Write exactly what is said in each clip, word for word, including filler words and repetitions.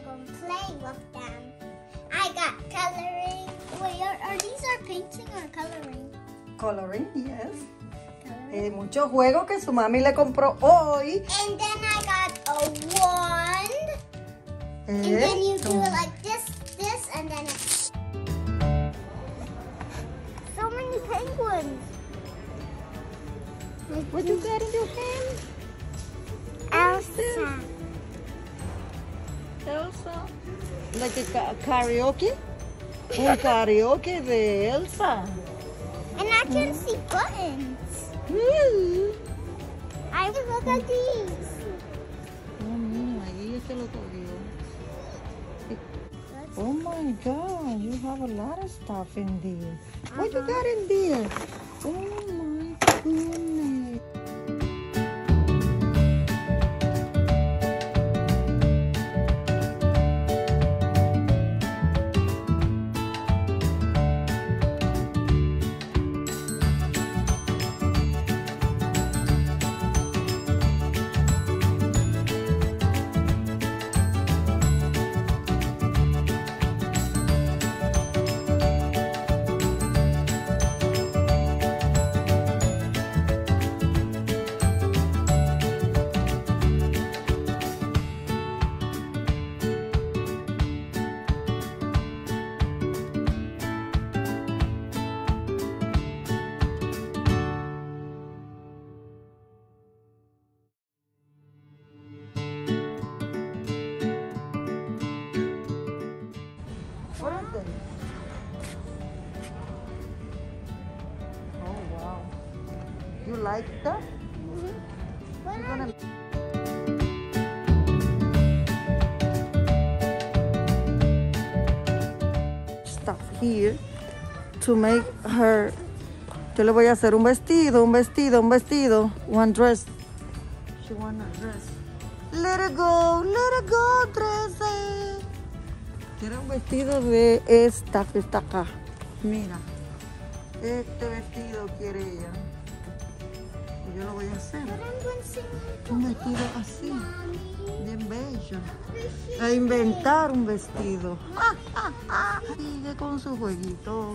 um, playing with them. I got coloring. Wait, are, are these are painting or coloring? Coloring, yes. Coloring. Eh, muchos juegos que su mami le compró hoy. And then I got a wand. Eh, And then you do it like this, this, and then it's... So many penguins. What you got in your hand? Elsa. Elsa. Like a ca- karaoke? Un karaoke de Elsa. And I can see buttons. Mm. I look at these. Oh, mira, ahí es que lo cogió. Oh my God, you have a lot of stuff in there. What you got in there? Oh my goodness. What are they? Oh wow. You like that? You're gonna... Stuff here to make her. Yo le voy a hacer un vestido, un vestido, un vestido, one dress. She want a dress. Let it go, let it go, dress. Quiere un vestido de esta que está acá. Mira, este vestido quiere ella. Y yo lo voy a hacer. Un vestido así, bien bello. A inventar un vestido. Sigue con su jueguito.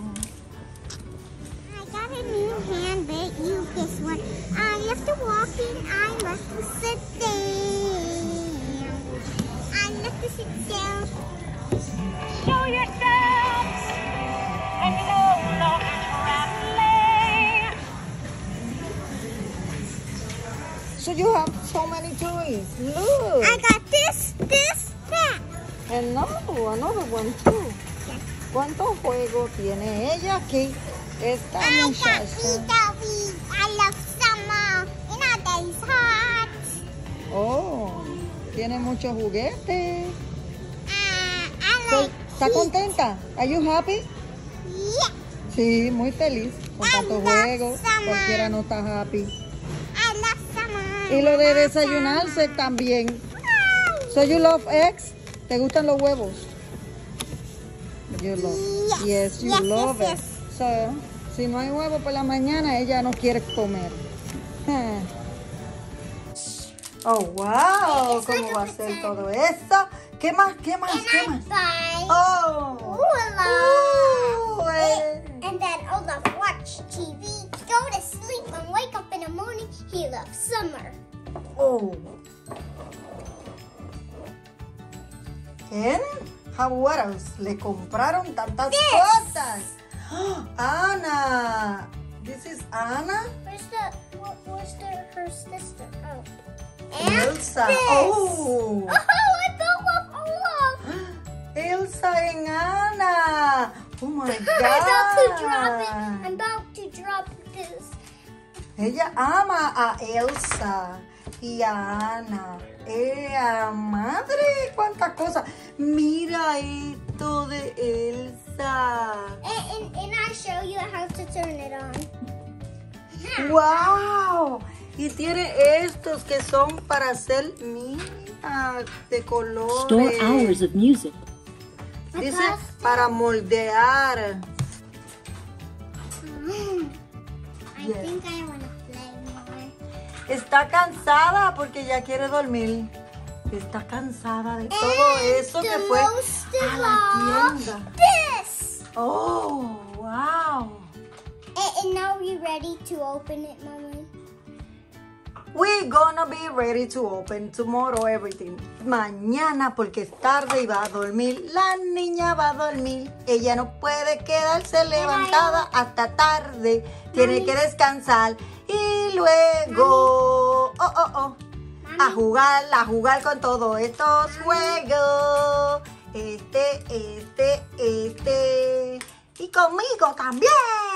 I got a new handbag. You this one. Uh, you have to walk in. I left to sit down. I left to sit down. Show yourselves and no longer traveling. So you have so many toys. Look. I got this, this, that. And no, another one too. ¿Cuántos juegos tiene ella aquí? Esta I got muchacha. Pika I love summer. You know that is hot. Oh, tiene muchos juguetes. Uh, I So, like ¿está contenta? Are you happy? Yeah. Sí, muy feliz con tantos juegos. Cualquiera no está happy. I love summer. Y lo de desayunarse también. So you love eggs? ¿Te gustan los huevos? You love. Yes, Yes, you yes, love yes, it. So, si no hay huevo por la mañana, ella no quiere comer. Oh, wow. ¿Cómo va a ser todo esto? ¿Qué más? ¿Qué más? And ¿Qué I más? buy Oh. Oola. Ooh, eh. And then Olaf watch T V, go to sleep, and wake up in the morning. He loves summer. Oh. ¿Quién? What else? Le compraron tantas This. cosas. Ana. This is Ana. Where's the, what, where's the, her sister? Oh. Elsa. This. Oh. Oh, I don't love Olaf. Elsa en Ana. Oh my I'm about to drop it. God. I'm about to drop this. Ella ama a Elsa y a Ana. ¡Eh, madre! ¡Cuántas cosas! Mira esto de Elsa. And, and, and I show you how to turn it on. ¡Wow! Y tiene estos que son para hacer, mira, de colores. Store hours of music. Dice para moldear. I Yes. think I want to play more. Está cansada porque ya quiere dormir. está cansada de todo eso que fue a la tienda. This! Oh, wow. And, and now we ready to open it, Mommy? We're gonna be ready to open tomorrow everything. Mañana, porque es tarde y va a dormir. La niña va a dormir. Ella no puede quedarse levantada hasta tarde. Tiene que descansar. Y luego, oh, oh, oh, a jugar, a jugar con todos estos juegos. Este, este, este. Y conmigo también.